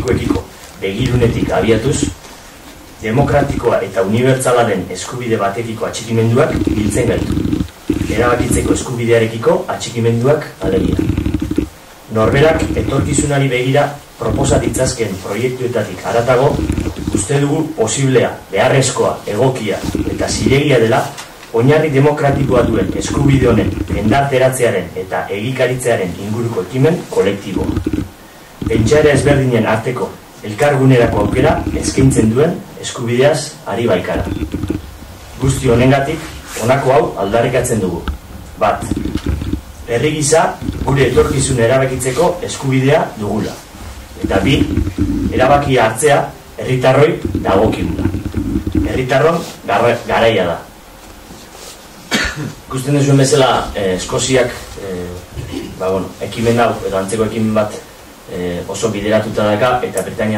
politikoekiko begirunetik abiatuz, demokratikoa eta unibertsala den eskubide batekiko atxikimenduak biltzen gaitu. Erabakitzeko eskubidearekiko atxikimenduak alegia. Norberak etorkizunari begira proposatitzazken proiektuetatik haratago, uste dugu posiblea, beharrezkoa, egokia eta zilegia dela oinarri demokratikoa duen eskubide honen jendarteratzearen eta egikaritzearen inguruko ekimen kolektiboa. Pentsaera ezberdinen arteko elkargunerako aukera eskaintzen duen eskubideaz ari baikara. Guzti honengatik, honako hau aldarrikatzen dugu. Bat, herri gisa gure etorkizun erabakitzeko eskubidea dugula. Eta bi, erabakia hartzea herritarroi dagokigula. Herritarron garaia da. Ikusten duzuen bezala, Eskoziak ekimen hau, edo antzeko ekimen bat oso bideratuta daka, eta Britainia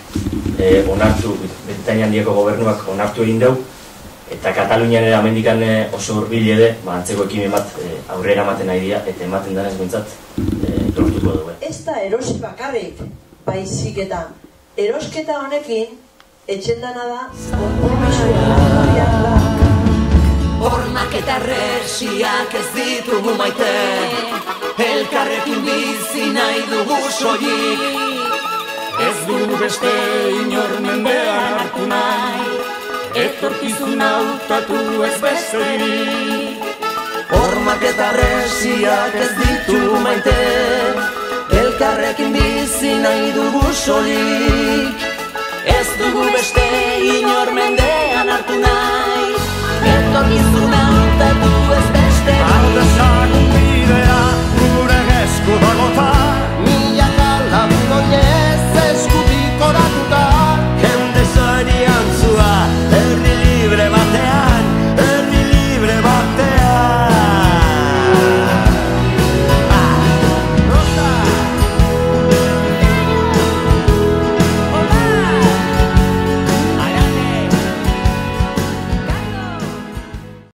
Handiako gobernuak onartu egin dau, eta Katalunian ere amendikan oso hurbil ere, antzeko ekimen bat aurrera ematen nahi dira, eta ematen denez bintzat lortuko dugu. Ez da erosi bakarrik, baizik eta erosketa honekin etxendana da konpromisua. Hormak eta resiak ez ditugu maite, elkarrekin bizi nahi dugu soilik. Ez dugu beste inor mendean hartu nahi, etorkizun hautatu ez besterik. Hormak eta resiak ez ditugu maite, elkarrekin bizi nahi dugu soilik. Ez dugu beste inor mendean hartu nahi, etorkizun hautatu ez besterik.